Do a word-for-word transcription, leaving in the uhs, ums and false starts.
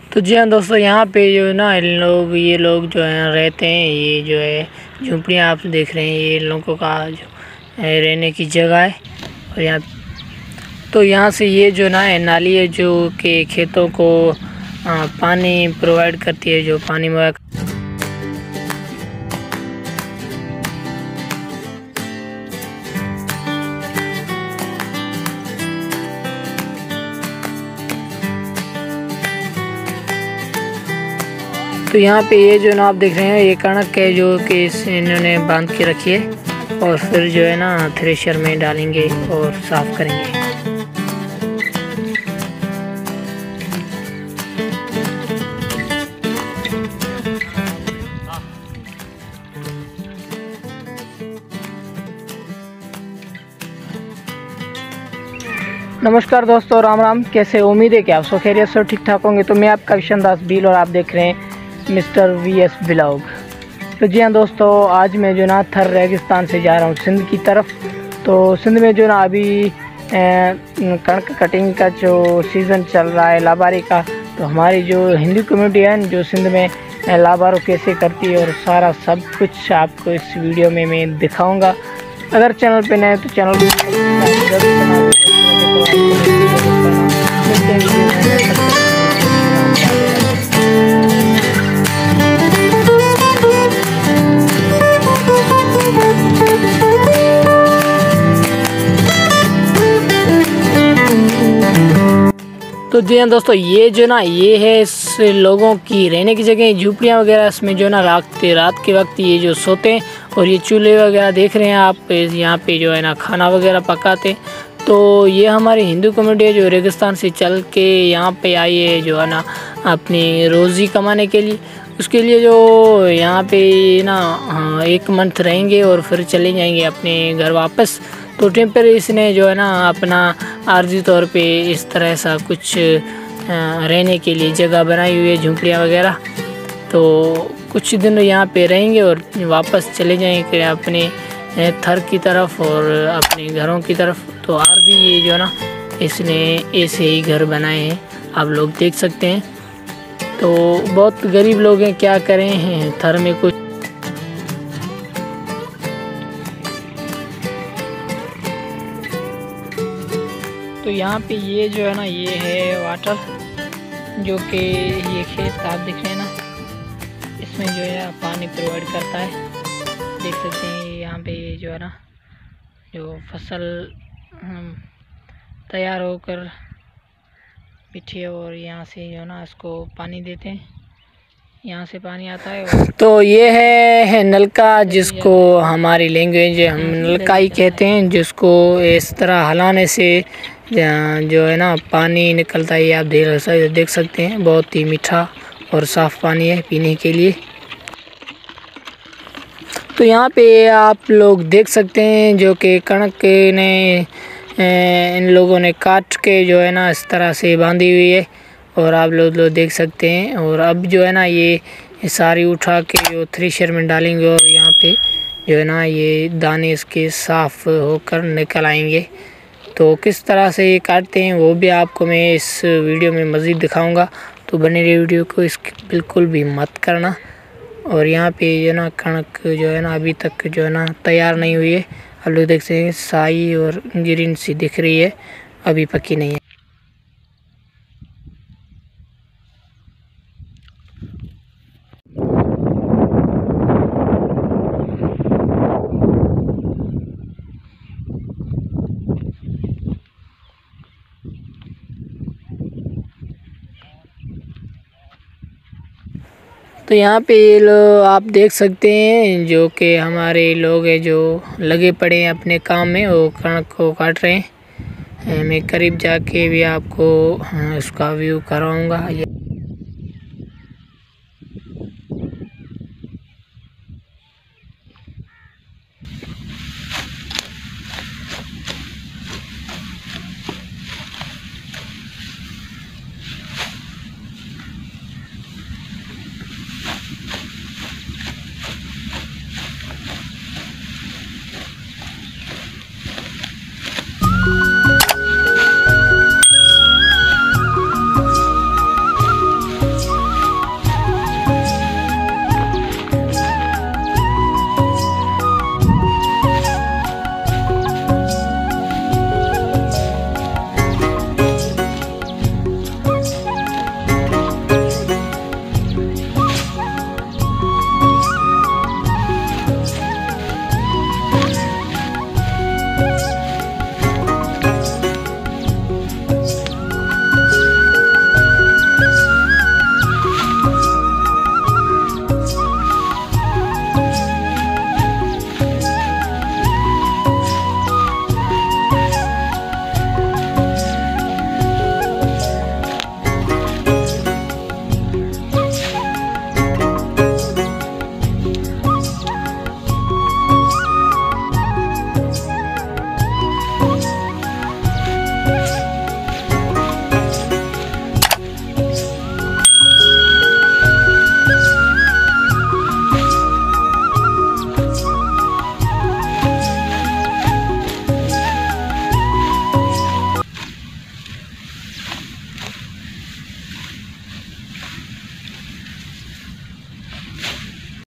तो जी हाँ दोस्तों, यहाँ पे जो है ना इन लोग ये लोग जो है रहते हैं। ये जो है झुपड़ियाँ आप देख रहे हैं, ये इन लोगों का जो है रहने की जगह है। और यहाँ तो यहाँ से ये जो ना है नाली है जो कि खेतों को आ, पानी प्रोवाइड करती है, जो पानी में तो यहाँ पे ये जो ना आप देख रहे हैं ये कणक है जो कि इन्होंने बांध के रखी है और फिर जो है ना थ्रेशर में डालेंगे और साफ़ करेंगे। नमस्कार दोस्तों, राम राम। कैसे, उम्मीद है कि आप सब खैरियत से ठीक ठाक होंगे। तो मैं आपका किशन दास भील और आप देख रहे हैं मिस्टर वी एस ब्लॉग। तो जी हाँ दोस्तों, आज मैं जो ना थर रेगिस्तान से जा रहा हूँ सिंध की तरफ। तो सिंध में जो ना अभी कणक कटिंग का जो सीज़न चल रहा है लाबारी का, तो हमारी जो हिंदू कम्युनिटी है जो सिंध में लाबारो कैसे करती है और सारा सब कुछ आपको इस वीडियो में मैं दिखाऊंगा। अगर चैनल पे नए तो चैनल भी तो जी हाँ दोस्तों, ये जो ना ये है इस लोगों की रहने की जगह, झुपड़ियाँ वगैरह। इसमें जो ना रात रात के वक्त ये जो सोते हैं और ये चूल्हे वगैरह देख रहे हैं आप, यहाँ पे जो है ना खाना वगैरह पकाते। तो ये हमारी हिंदू कम्युनिटी है जो रेगिस्तान से चल के यहाँ पे आई है जो है ना अपनी रोज़ी कमाने के लिए। उसके लिए जो यहाँ पे ना हाँ एक मंथ रहेंगे और फिर चले जाएंगे अपने घर वापस। तो टेम्परेरी इसने जो है ना अपना आर्जी तौर पे इस तरह सा कुछ रहने के लिए जगह बनाई हुई है, झुपड़ियाँ वगैरह। तो कुछ दिन यहाँ पे रहेंगे और वापस चले जाएंगे अपने थर की तरफ और अपने घरों की तरफ। तो आर्जी ये जो है ना इसने ऐसे ही घर बनाए हैं, आप लोग देख सकते हैं। तो बहुत गरीब लोग हैं, क्या करें हैं थर में कुछ। तो यहाँ पे ये जो है ना ये है वाटर, जो कि ये खेत आप देख रहे हैं ना, इसमें जो है पानी प्रोवाइड करता है। देख सकते हैं यहाँ पे जो है ना जो फसल तैयार होकर बिठी है और यहाँ से जो है ना इसको पानी देते हैं, यहाँ से पानी आता है। तो ये है, है नलका, जिसको हमारी लैंग्वेज हम नलका ही कहते हैं, जिसको इस तरह हिलाने से जो है ना पानी निकलता है। आप देख देख सकते हैं, बहुत ही मीठा और साफ़ पानी है पीने के लिए। तो यहाँ पे आप लोग देख सकते हैं जो कि कणक ने इन लोगों ने काट के जो है ना इस तरह से बांधी हुई है और आप लोग लोग देख सकते हैं। और अब जो है ना ये सारी उठा के जो थ्रेशर में डालेंगे और यहाँ पे जो है ना ये दाने इसके साफ़ होकर निकल आएंगे। तो किस तरह से ये काटते हैं वो भी आपको मैं इस वीडियो में मज़ीद दिखाऊंगा। तो बने रही वीडियो को इसकी बिल्कुल भी मत करना। और यहाँ पे जो ना कणक जो है ना अभी तक जो है ना तैयार नहीं हुई है, आप लोग देख सकते हैं साई और ग्रीन सी दिख रही है, अभी पकी नहीं है। तो यहाँ पे ये लोग आप देख सकते हैं जो कि हमारे लोग हैं जो लगे पड़े हैं अपने काम में, वो कणक को काट रहे हैं। मैं करीब जाके भी आपको उसका व्यू कराऊंगा।